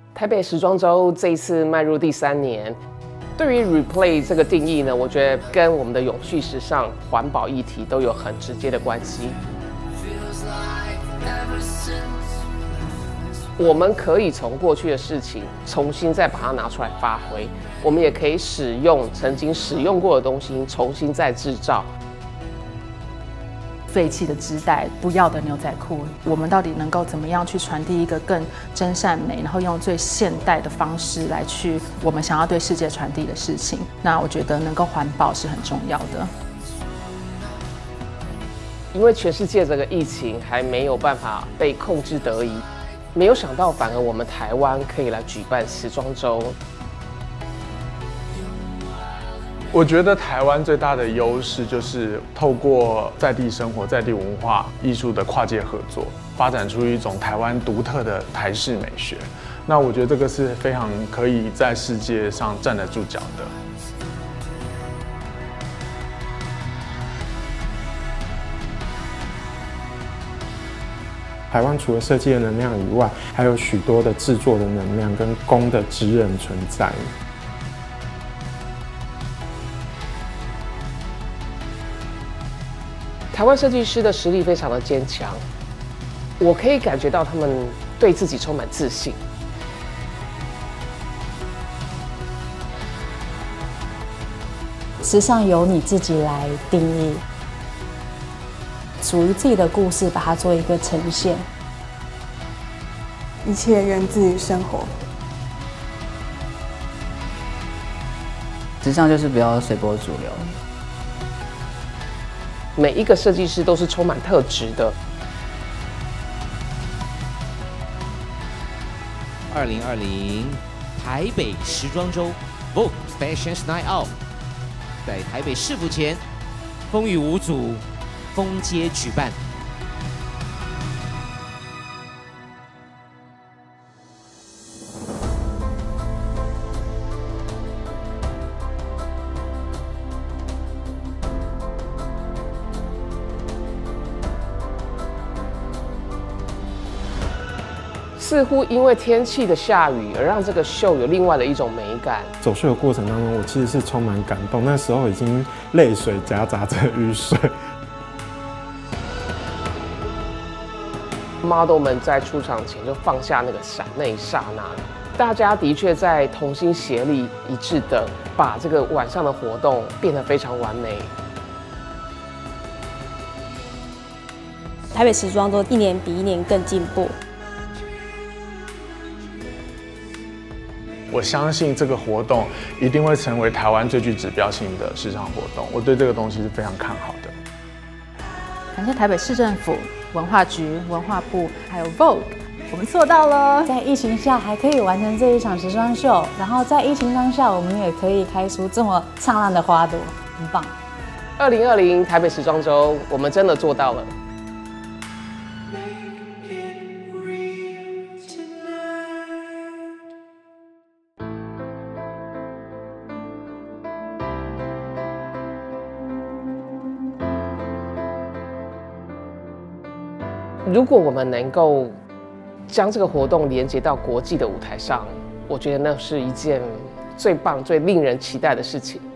台北时装周这一次迈入第3年，对于 replay 这个定义呢，我觉得跟我们的永续时尚、环保议题都有很直接的关系。我们可以从过去的事情重新再把它拿出来发挥，我们也可以使用曾经使用过的东西重新再制造。 废弃的织带、不要的牛仔裤，我们到底能够怎么样去传递一个更真善美，然后用最现代的方式来去我们想要对世界传递的事情？那我觉得能够环保是很重要的。 因为全世界这个疫情还没有办法被控制得宜，没有想到反而我们台湾可以来举办时装周。 我觉得台湾最大的优势就是透过在地生活、在地文化艺术的跨界合作，发展出一种台湾独特的台式美学。那我觉得这个是非常可以在世界上站得住脚的。 台湾除了设计的能量以外，还有许多的制作的能量跟工的职人存在。 台湾设计师的实力非常的坚强，我可以感觉到他们对自己充满自信。 时尚由你自己来定义，属于自己的故事，把它做一个呈现。 一切源自于生活。 时尚就是不要随波逐流。 每一个设计师都是充满特质的。 2020台北时装周 Vogue Fashion Night Out 在台北市府前风雨无阻，封街举办。 似乎因为天气的下雨，而让这个秀有另外的一种美感。 走秀的过程当中，我其实是充满感动，那时候已经泪水夹杂着雨水。 model 们在出场前就放下那个闪那一刹那，大家的确在同心协力一致的把这个晚上的活动变得非常完美。 台北时装周一年比一年更进步。 我相信这个活动一定会成为台湾最具指标性的时尚活动，我对这个东西是非常看好的。 感谢台北市政府、文化局、文化部，还有 Vogue， 我们做到了。 在疫情下还可以完成这一场时装秀，然后在疫情当下，我们也可以开出这么灿烂的花朵，很棒。 2020台北时装周，我们真的做到了。如果我们能够将这个活动连接到国际的舞台上，我觉得那是一件最棒、最令人期待的事情。